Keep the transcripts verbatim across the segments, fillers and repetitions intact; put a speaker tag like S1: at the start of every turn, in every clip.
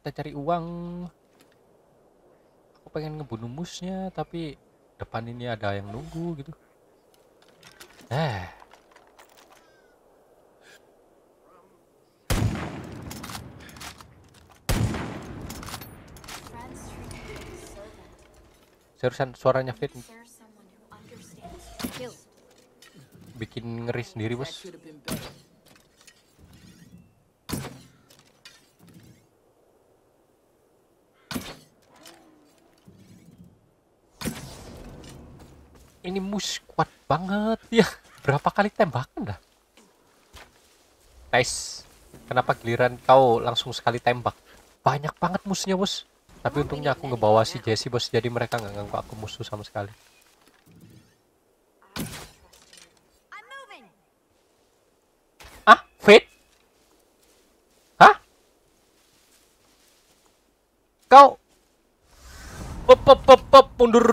S1: kita cari uang. Aku pengen ngebunuh musnya, tapi depan ini ada yang nunggu gitu. Eh,
S2: Friends treat me like a servant.
S1: seriusan suaranya Fit
S2: Serve someone who understands. Kill.
S1: bikin ngeri sendiri,
S3: That
S1: bos.
S3: could have been better.
S1: Ini mus kuat banget ya. Berapa kali tembakan dah? Nice. Kenapa giliran kau langsung sekali tembak? Banyak banget musnya, bos. Tapi untungnya aku ngebawa si Jesse, bos. Jadi mereka nggak ganggu aku musuh sama sekali.
S2: I'm moving.
S1: Ah, Fit? Hah? Kau? Pop, pop, pop, pop, mundur.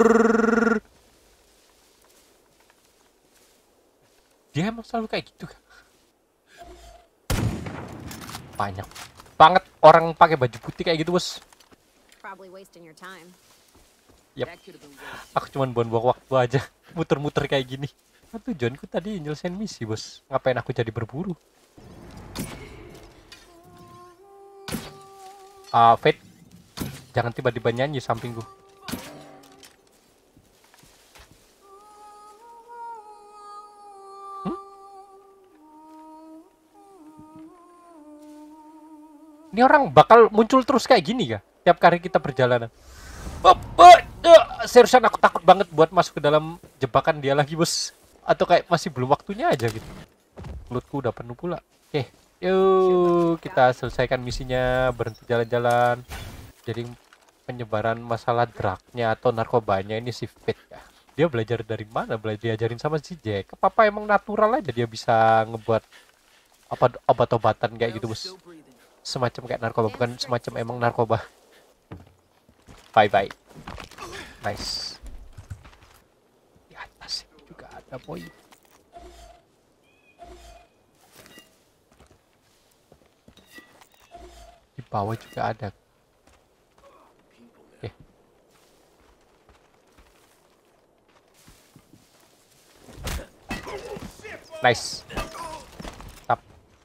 S1: Dia emang selalu kayak gitu kan? Banyak banget orang pakai baju putih kayak gitu, bos.
S2: Probably wasting your time.
S1: Yep.
S3: That could have been worse.
S1: Aku cuman buang-buang waktu aja, muter-muter kayak gini. Nah, tujuanku tadi nyelesain misi, bos. Ngapain aku jadi berburu? Ah, Fit, jangan tiba-tiba nyanyi sampingku. Hmm? Ini orang bakal muncul terus kayak gini kah? Tiap kali kita perjalanan. Oh, oh, oh, seriusan aku takut banget buat masuk ke dalam jebakan dia lagi, bos. Atau kayak masih belum waktunya aja gitu. Mulutku udah penuh pula. Oke, yuk kita selesaikan misinya, berhenti jalan-jalan. Jadi penyebaran masalah drugnya atau narkobanya ini si Fit ya. Dia belajar dari mana? Belajar diajarin sama si Jack. Apa emang natural aja dia bisa ngebuat apa obat-obatan kayak gitu, bos.
S3: Still breathing.
S1: Semacam kayak narkoba, bukan semacam emang narkoba. Bye bye. Nice. Di atas juga ada boy. Di bawah juga ada. Oke. Nice. Tap.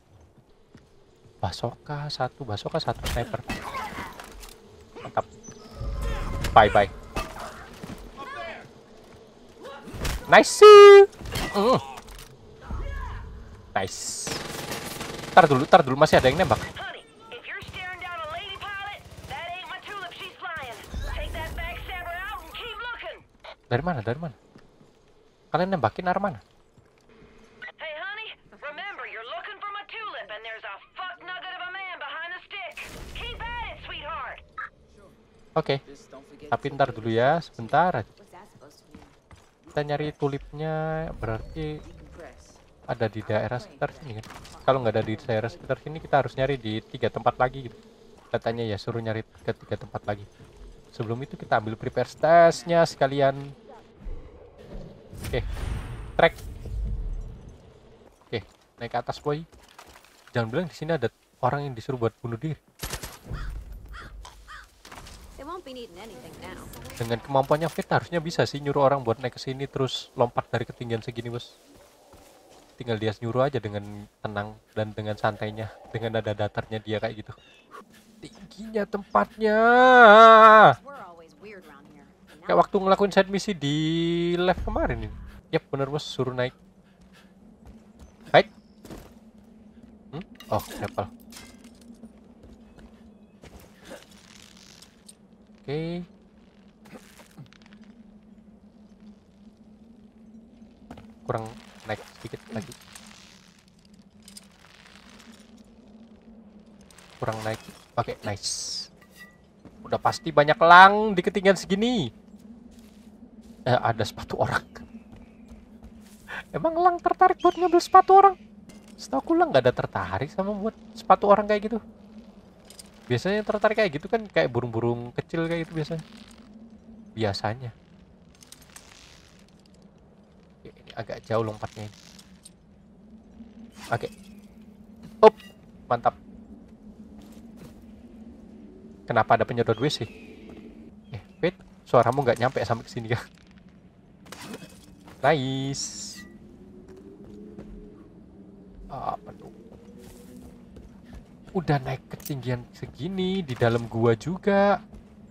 S1: Basoka satu, basoka satu, sniper. Mantap. Bye bye. Nice. Mm. Nice. Tar dulu, tar dulu, masih ada yang nembak.
S4: Honey, if you're staring down a lady pilot, that ain't my tulip she's flying. Take that backstabber out and keep looking.
S1: Dari mana? Dari mana? Kalian nembakin arah mana?
S4: Hey, honey, remember you're looking for my tulip and there's a fuck nugget of a man behind the stick. Keep at it, sweetheart.
S1: Oke,
S3: Just don't forget
S1: tapi
S3: to
S1: ntar dulu ya, sebentar aja.
S2: What's that supposed to mean?
S1: Kita nyari tulipnya, berarti
S3: decompress.
S1: ada di daerah sekitar sini kan. Kalau nggak ada di daerah sekitar sini, kita harus nyari di tiga tempat lagi gitu. Katanya ya suruh nyari ke tiga tempat lagi. Sebelum itu kita ambil prepare stasnya sekalian. Oke, track. Oke, naik ke atas boy. Jangan bilang di sini ada orang yang disuruh buat bunuh diri.
S2: They won't be needing anything now.
S1: Dengan kemampuannya Fit harusnya bisa sih nyuruh orang buat naik ke sini terus lompat dari ketinggian segini, bos. Tinggal dia nyuruh aja dengan tenang dan dengan santainya, dengan nada datarnya dia kayak gitu. Tingginya tempatnya.
S2: We're always weird around here. And now
S1: Kayak waktu ngelakuin side misi di live kemarin ini. Yap, bener bos, suruh naik. Baik. Hmm? Oh, level. Oke. Kurang naik sedikit lagi. Kurang naik. Oke, nice. Udah pasti banyak elang di ketinggian segini. Eh, ada sepatu orang. Emang elang tertarik buat ngambil sepatu orang? Setahu aku elang nggak ada tertarik sama buat sepatu orang kayak gitu. Biasanya yang tertarik kayak gitu kan kayak burung-burung kecil kayak gitu biasanya. Biasanya. Oke, ini agak jauh lompatnya ini. Oke. Up, mantap. Kenapa ada penyedot W C? Eh, wait, suaramu nggak nyampe sampai ke sini ya. Nice. Apa tuh? Udah naik ketinggian segini di dalam gua juga.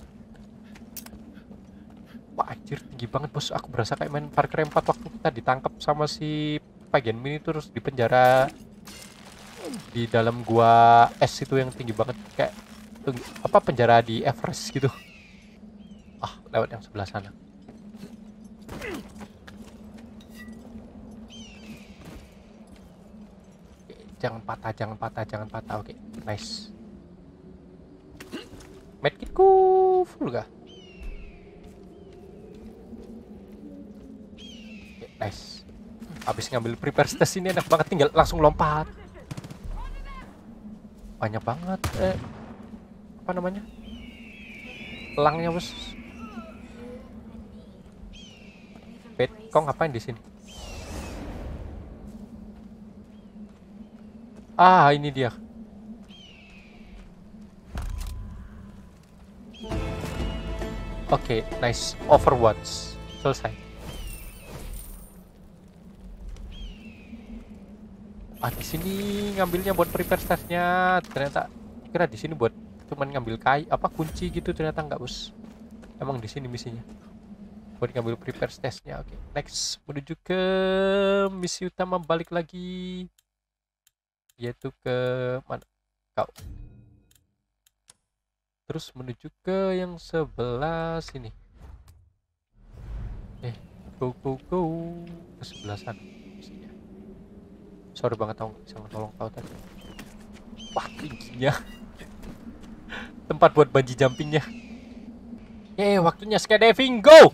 S1: Wah, anjir tinggi banget bos. Aku berasa kayak main Far Cry empat waktu kita ditangkap sama si Pagen Min terus di penjara di dalam gua es itu yang tinggi banget, kayak apa penjara di Everest gitu. Ah, lewat yang sebelah sana. Jangan patah, jangan patah, jangan patah. Oke, okay, nice. Medkitku full gak? Oke, okay, nice. Habis ngambil prepare stage ini enak banget, tinggal langsung lompat. Banyak banget. Eh, apa namanya? Pelangnya bos. Bet, kau ngapain di sini? Ah, ini dia. Oke, okay, nice. Overwatch. Selesai. Ah, di sini ngambilnya buat prepare stage-nya. Ternyata kira di sini buat cuman ngambil kai apa kunci gitu, ternyata enggak, Bos. Emang di sini misinya. Buat ngambil prepare stage-nya. Oke, okay, next menuju ke misi utama, balik lagi. Yaitu ke mana kau, terus menuju ke yang sebelah sini. Eh, go go go ke sebelah sana. Sorry banget tau, bisa nolong kau tadi. Wah, tingginya. Tempat buat bungee jumpingnya. Eh, waktunya skydiving, go.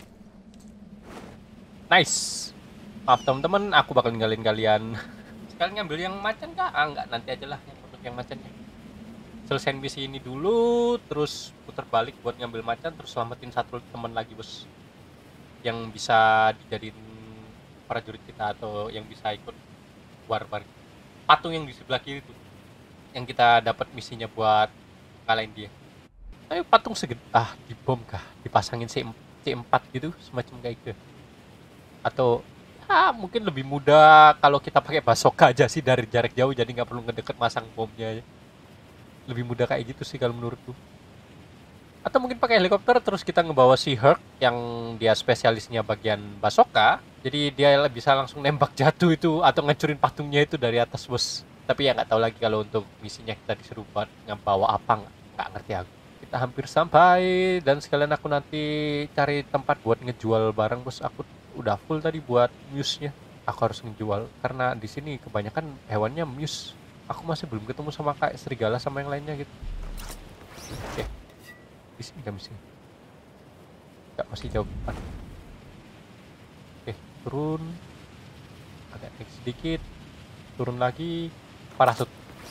S1: Nice. Maaf teman-teman, aku bakal ninggalin kalian. Sekalian ngambil yang macan kah? Ah, enggak, nanti aja lah yang untuk yang macannya. Selesain misi ini dulu, terus putar balik buat ngambil macan, terus selamatin satu teman lagi, bos. Yang bisa dijadiin prajurit kita atau yang bisa ikut war-war. Patung yang di sebelah kiri tuh, yang kita dapat misinya buat ngalahin dia. Ayo patung segede, ah, dibom kah? Dipasangin C empat gitu, semacam kayak gitu. Atau ah, mungkin lebih mudah kalau kita pakai bazooka aja sih dari jarak jauh, jadi nggak perlu ngedeket masang bomnya. Lebih mudah kayak gitu sih kalau menurutku. Atau mungkin pakai helikopter terus kita ngebawa si Herc yang dia spesialisnya bagian bazooka, jadi dia bisa langsung nembak jatuh itu atau ngancurin patungnya itu dari atas, bos. Tapi ya nggak tahu lagi kalau untuk misinya kita disuruh buat ngebawa apa, nggak ngerti aku. Kita hampir sampai dan sekalian aku nanti cari tempat buat ngejual barang, bos. Aku udah full tadi buat muse-nya. Aku harus ngejual karena di sini kebanyakan hewannya muse. Aku masih belum ketemu sama kayak serigala sama yang lainnya gitu. Oke. Di sini kami sini. Enggak, masih jauh depan. Oke, turun. Agak naik sedikit. Turun lagi. Parasut.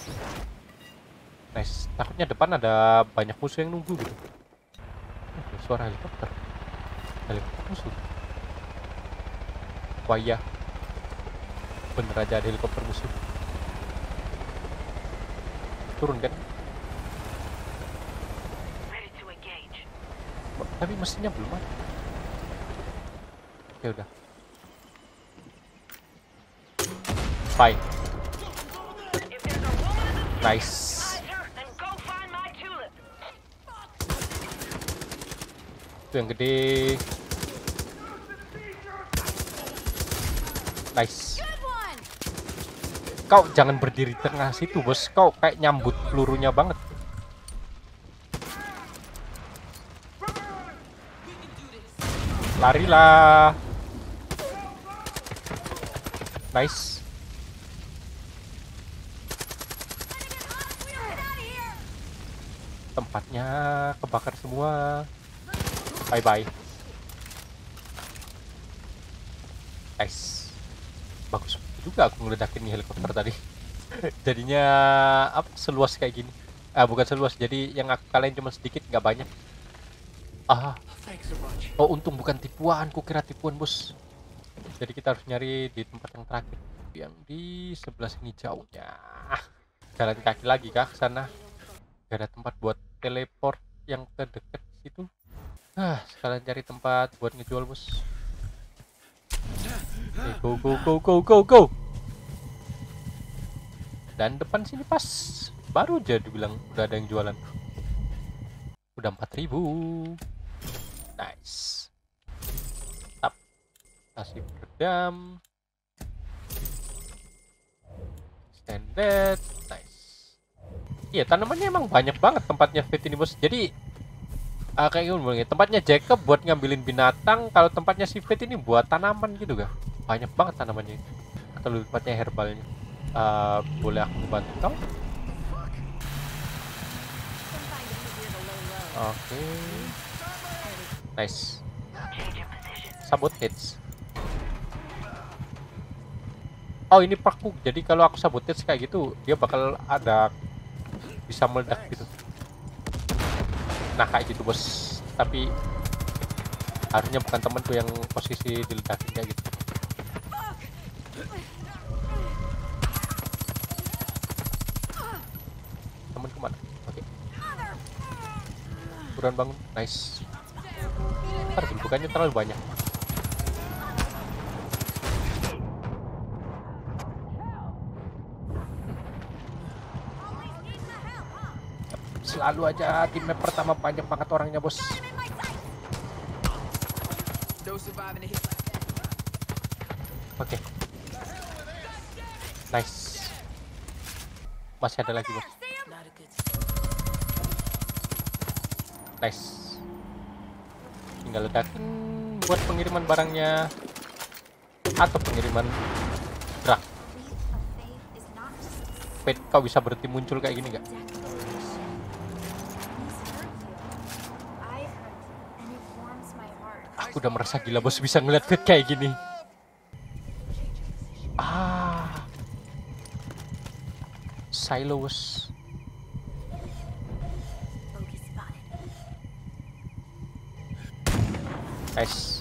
S1: Nice. Takutnya depan ada banyak musuh yang nunggu gitu. Oh, suara helikopter. Helikopter musuh. Wah iya, bener aja ada helikopter musuh. Turun kan? Tapi mesinnya belum ada. Ya udah. Fine. Nice. Itu yang gede. Nice. Kau jangan berdiri tengah situ, bos. Kau kayak nyambut pelurunya banget. Larilah. Nice. Tempatnya kebakar semua. Bye bye. Nice. Bagus juga aku ngeledakin nih helikopter tadi. Jadinya apa, seluas kayak gini. Ah, bukan seluas, jadi yang aku kalahin cuma sedikit, nggak banyak. Ah, oh untung bukan tipuan, ku kira tipuan, bos. Jadi kita harus nyari di tempat yang terakhir, yang di sebelah sini jauhnya. Jalan kaki lagi kah ke sana? Gak ada tempat buat teleport. yang terdekat situ. Ah, sekalian cari tempat buat ngejual, bos. Oke, go go go go go go. Dan depan sini pas. Baru aja dibilang udah ada yang jualan. Udah empat ribu. Nice. Tap. Kasih peredam. Standard. Nice. Iya, tanamannya emang banyak banget tempatnya fit ini, bos. Jadi uh, kayak gimana, tempatnya Jacob buat ngambilin binatang, kalau tempatnya si Fit ini buat tanaman gitu kan. Banyak banget tanamannya. Atau tempatnya herbalnya. Uh, boleh aku bantu kau? Oke. Okay. Nice. Sabotage. Oh, ini perku. Jadi kalau aku sabotage kayak gitu, dia bakal ada bisa meledak gitu. Nah, kayak gitu, bos. Tapi harusnya bukan temanku yang posisi diledakin kayak gitu. Temen kemana? Oke. Okay. Buruan bangun. Nice. Ntar bukannya terlalu banyak. Selalu aja di map pertama banyak banget orangnya, bos. Oke. Okay. Nice. Masih ada lagi, bos. Nice. Tinggal ledakin buat pengiriman barangnya atau pengiriman drag. Pet, kau bisa berhenti muncul kayak gini gak? Aku udah merasa gila, bos, bisa ngeliat Fit kayak gini. Ah, Silos. Nice.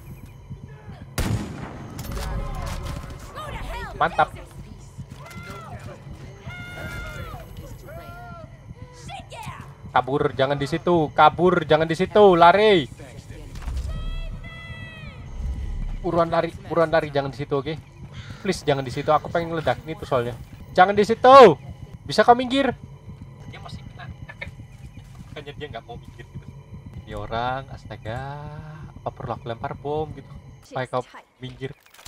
S1: Mantap. Kabur, jangan di situ. Kabur, jangan di situ. Lari. Buruan lari, buruan lari, jangan di situ, oke? Okay? Please jangan di situ. Aku pengen ngeledakin itu soalnya. Jangan di situ. Bisa kau minggir? Dia masih kena. Makanya dia nggak mau minggir gitu. Ini orang, astaga. Apa perlu aku lempar bom gitu? Supaya kau minggir.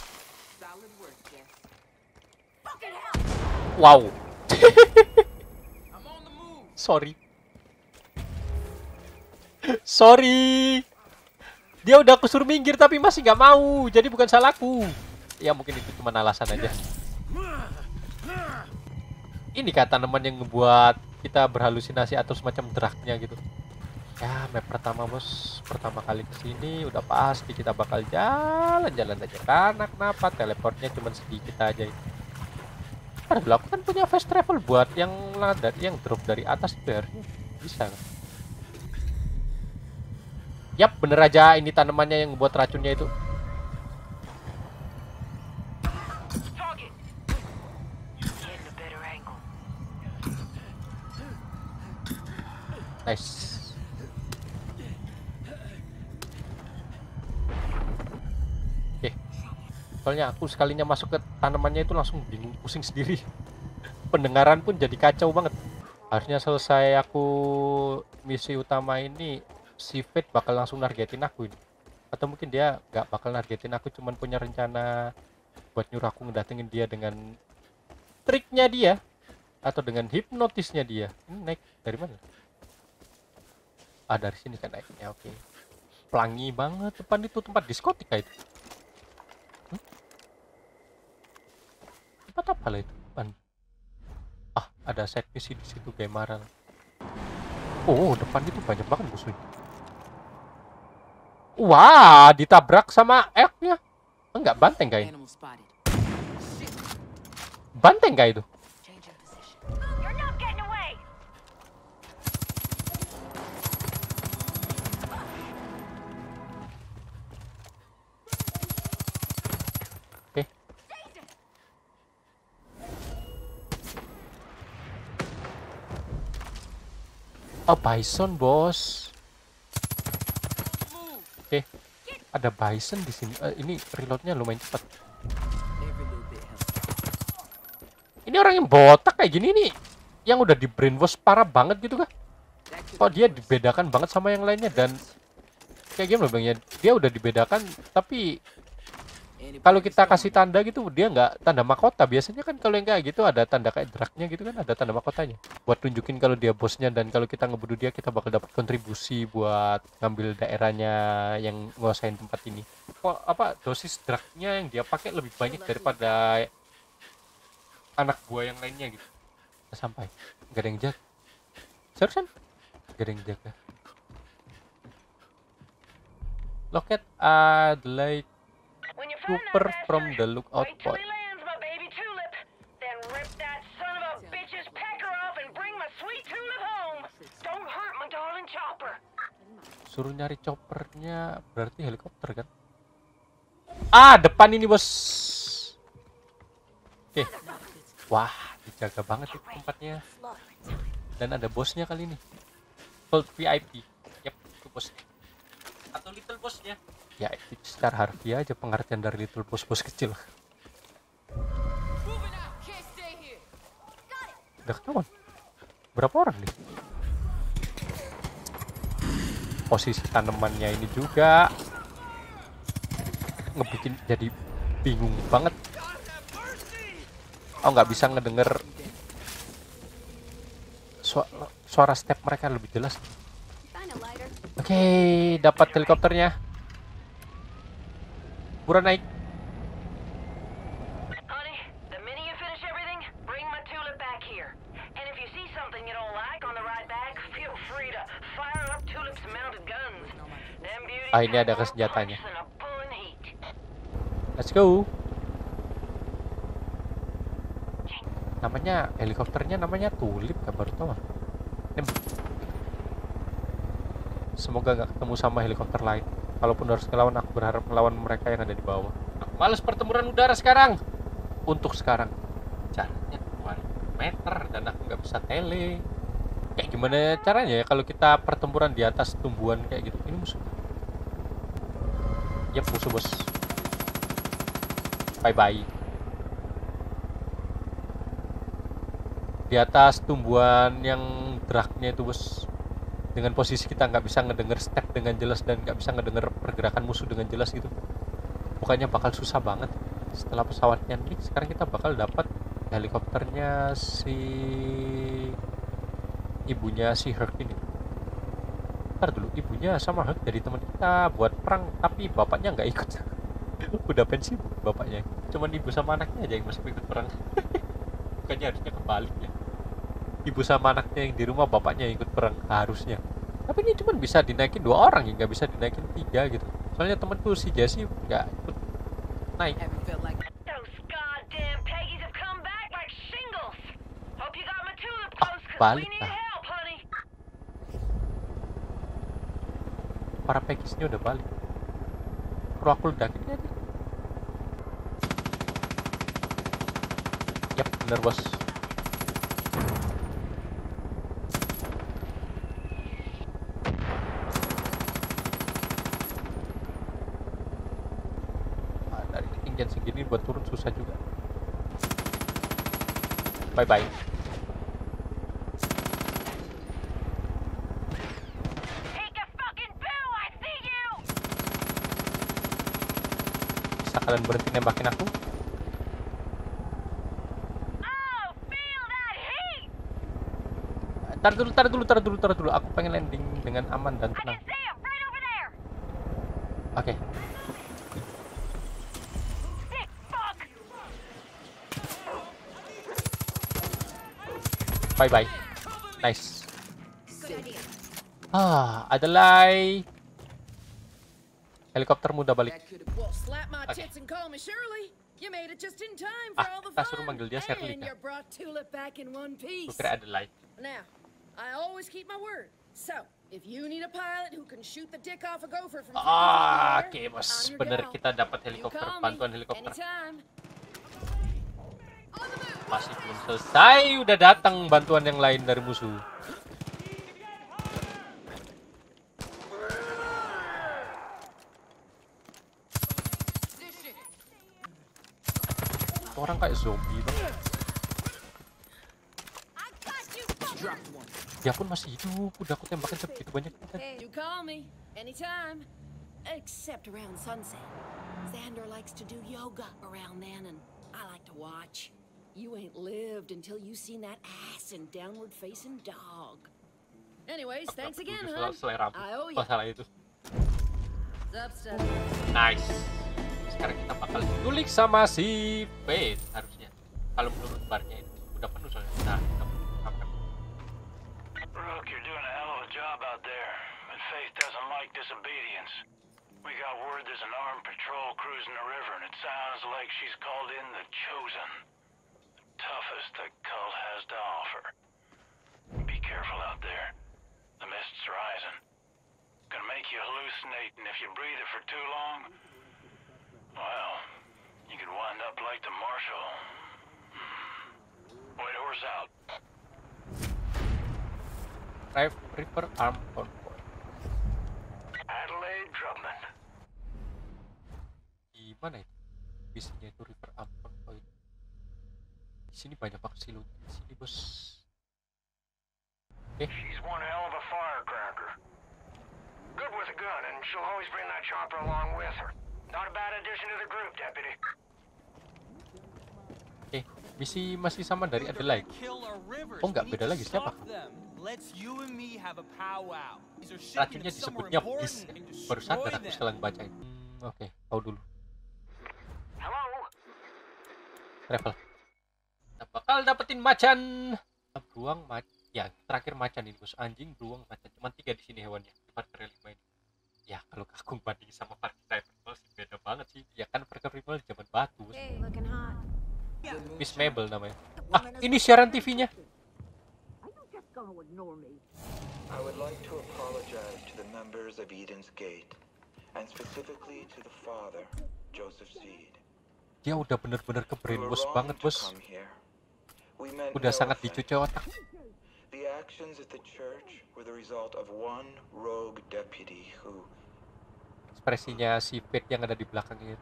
S1: Wow. Sorry. Sorry. Dia udah aku suruh minggir tapi masih nggak mau. Jadi bukan salahku. Ya mungkin itu cuma alasan aja. Ini kan tanaman yang ngebuat kita berhalusinasi atau semacam drugnya gitu. Ya, map pertama, bos. Pertama kali kesini udah pasti kita bakal jalan-jalan aja. Karena kenapa? Teleportnya cuma sedikit aja. Padahal aku kan punya fast travel buat yang ladar, yang drop dari atas itu harusnya bisa kan? Yap, bener aja ini tanamannya yang buat racunnya itu. Nice. Oke. Soalnya aku sekalinya masuk ke tanamannya itu langsung bingung, pusing sendiri. Pendengaran pun jadi kacau banget. Harusnya selesai aku misi utama ini, si Fate bakal langsung nargetin aku ini. Atau mungkin dia nggak bakal nargetin aku, cuman punya rencana buat nyuruh aku ngedatengin dia dengan triknya dia atau dengan hipnotisnya dia. Ini naik dari mana? Ah, dari sini kan naiknya. Oke. Okay. Pelangi banget depan itu, tempat diskotik kayak itu. Hmm? Tempat apa lah itu? Depan. Ah, ada set misi di situ kayak marah. Oh, depan itu banyak banget musuhnya. Wah, ditabrak sama elknya. Enggak, banteng kayak. Banteng kayak itu. Oke. Oh, bison, bos. Oke. Ada bison di sini. Uh, ini reloadnya lumayan cepat. Ini orang yang botak kayak gini nih, yang udah di brainwash parah banget gitu kah? Kok dia dibedakan banget sama yang lainnya dan kayak gimana bang ya? Dia udah dibedakan, tapi kalau kita kasih tanda gitu dia nggak tanda mahkota. Biasanya kan kalau yang kayak gitu ada tanda kayak dragnya gitu kan, ada tanda mahkotanya buat tunjukin kalau dia bosnya, dan kalau kita ngebunuh dia kita bakal dapat kontribusi buat ngambil daerahnya yang nguasain tempat ini. Kok apa dosis dragnya yang dia pakai lebih banyak daripada anak buah yang lainnya gitu. Nah, sampai nggak ada yang jaga. Seriusan? Nggak ada yang jaga. Loket Adelaide Trooper from the lookout point. Suruh nyari choppernya berarti helikopter kan? Ah, depan ini bos. Oke. Wah, dijaga banget itu tempatnya. Dan ada bosnya kali ini. Gold V I P. Yap, itu bosnya. Atau little bosnya. Ya, itu secara harfiah aja pengertian dari little bos-bos kecil. Udah ketahuan. Berapa orang nih? Posisi tanamannya ini juga ngebikin jadi bingung banget. Oh, nggak bisa ngedenger suara, suara step mereka lebih jelas. Oke, okay, dapat helikopternya. Buruan naik.
S4: Honey, the minute you finish everything, bring my tulip back here. And if you see something you don't like on the ride back, feel free to fire up Tulip's mounted guns. Them beauties
S1: Ah, ini ada
S4: have more
S1: kesenjatanya.
S4: punch than a bull in heat.
S1: Let's go. Namanya helikopternya namanya Tulip, gak baru tahu. Semoga gak ketemu sama helikopter lain. Kalaupun harus ngelawan, aku berharap ngelawan mereka yang ada di bawah. Aku males pertempuran udara sekarang. Untuk sekarang jaraknya dua meter dan aku nggak bisa tele. Kayak gimana caranya ya kalau kita pertempuran di atas tumbuhan kayak gitu? Ini musuh. Yap, musuh bos. Bye bye. Di atas tumbuhan yang dragnya itu bos. Dengan posisi kita nggak bisa ngedenger step dengan jelas dan nggak bisa ngedenger pergerakan musuh dengan jelas gitu. Pokoknya bakal susah banget. Setelah pesawatnya nih, sekarang kita bakal dapat helikopternya si ibunya si Herc ini. Ntar dulu, ibunya sama Herc dari teman kita buat perang, tapi bapaknya nggak ikut. Udah pensiun bapaknya. Cuman ibu sama anaknya aja yang masih ikut perang. Bukannya harusnya kebalik ya. Ibu sama anaknya yang di rumah, bapaknya yang ikut perang harusnya. Tapi ini cuma bisa dinaikin dua orang ya, nggak bisa dinaikin tiga gitu. Soalnya temanku si Jesse nggak ikut naik. Ah, balik lah. Para Peggisnya udah balik. Perlu aku ledakin ya nih. Yap, bener bos. Ketinggian segini buat turun susah juga. Bye bye. Bisa kalian berhenti nembakin aku? Tar dulu, tar dulu, tar dulu, tar dulu. Aku pengen landing dengan aman dan tenang. Oke. Okay. Bye bye. Nice. Ah, Adelaide. Helikopter muda balik. Okay. Ah, kita suruh manggil dia Shirley kan? Gue kira Adelaide. Ah, oke okay, bos. Bener, kita dapat helikopter, bantuan helikopter. Masih belum selesai, udah datang bantuan yang lain dari musuh. Orang kayak zombie banget. Dia pun masih hidup. Udah aku tembakin sebegitu banyak.
S3: You call me anytime, except around sunset. Xander likes to do yoga around then, and I like to watch. You ain't lived until you seen that ass and downward facing dog. Anyways, thanks again, hon. I owe you.
S1: Masalah itu.
S3: Sup, stuff.
S1: Nice. Sekarang kita bakal diculik sama si Faith harusnya. Kalau menurut barnya itu udah penuh soalnya. Nah, kita buka.
S5: Rook, you're doing a hell of a job out there, but Faith doesn't like disobedience. We got word there's an armed patrol cruising the river, and it sounds like she's called in the Chosen. The toughest the cult has to offer. Be careful out there. The mist's rising. Gonna make you hallucinate, and if you breathe it for too long, well, you could wind up like the Marshal. White horse out.
S1: Drive Reaper Arm Convoy.
S5: Adelaide Drummond.
S1: Di mana itu? Misinya itu Reaper Arm Convoy. Di sini banyak banget sih loot. Di sini bos. Oke.
S5: She's one hell of a firecracker. Good with a gun, and she'll always bring that chopper along with her. Not a bad addition to the group, Deputy.
S1: Oke, misi masih sama dari Adelaide. Oh nggak, beda lagi siapa? Racunnya disebutnya Bis. Baru sadar aku setelah baca itu. Hmm, Oke, tahu dulu.
S5: Hello?
S1: Travel. Kita bakal dapetin macan. Beruang macan. Ya, terakhir macan ini bos. Anjing, beruang, macan. Cuma tiga di sini hewannya. Parker lima ini. Ya, kalau aku banding sama Parker Primal sih beda banget sih. Ya kan Parker Primal di zaman batu. Bos.
S2: Hey, looking hot.
S1: Miss Mabel namanya. Ah, ini siaran T V-nya.
S6: I would like to apologize to the members of Eden's Gate, and specifically to the father, Joseph Seed.
S1: Dia udah bener-bener ke brainwash banget, bos.
S6: We meant
S1: Udah
S6: no
S1: sangat
S6: offense.
S1: dicuci otak.
S6: The actions at the church were the result of one rogue deputy who
S1: Ekspresinya si Faith yang ada di belakangnya.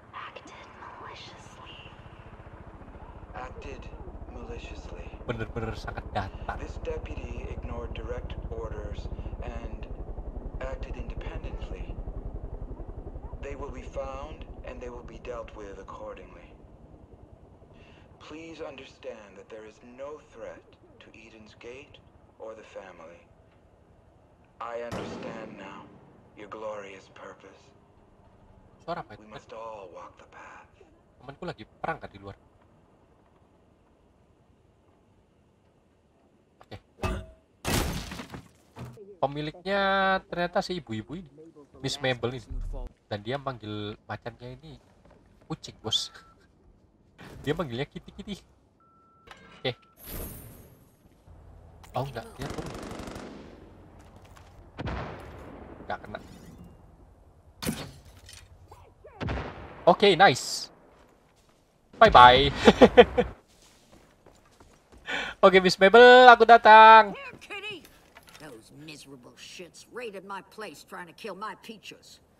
S6: acted maliciously.
S1: Bener-bener sangat datar.
S6: This deputy ignored direct orders and acted independently. They will be found and they will be dealt with accordingly. Please understand that there is no threat to Eden's Gate or the family. I understand now your glorious purpose.
S1: Suara apa itu?
S6: We must all walk the path.
S1: Temanku lagi perang kan di luar. Oke. Pemiliknya ternyata si ibu-ibu ini, Miss Mabel ini. Dan dia manggil macannya ini kucing, bos. Dia manggilnya kitty-kitty. Oke. Oh enggak, dia turun. Enggak kena. Oke, okay, nice. Bye-bye. Oke, okay, Miss Mabel, aku datang.
S7: Here, kitty! Those miserable shits raided my place trying to kill my peaches.